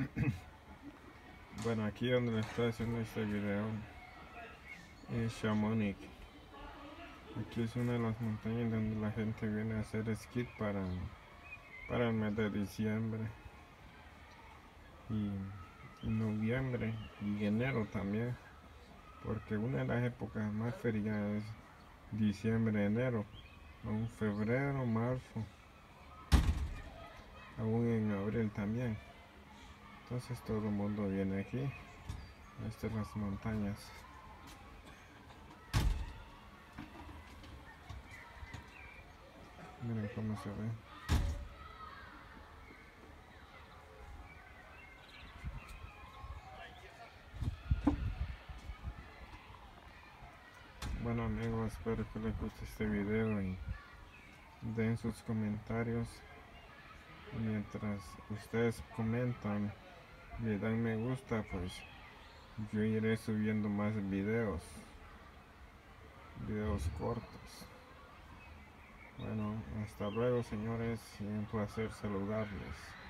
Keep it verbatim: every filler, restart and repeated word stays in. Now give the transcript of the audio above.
Bueno, aquí donde le estoy haciendo este video es Chamonix. Aquí es una de las montañas donde la gente viene a hacer esquí para, para el mes de diciembre y, y noviembre y enero también, porque una de las épocas más ferias es diciembre, enero, aún febrero, marzo, aún en abril también. Entonces todo el mundo viene aquí, a estas las montañas. Miren cómo se ve. Bueno amigos, espero que les guste este video y den sus comentarios. Mientras ustedes comentan y le dan me gusta, pues yo iré subiendo más videos, videos cortos. Bueno, hasta luego señores, y un placer saludarles.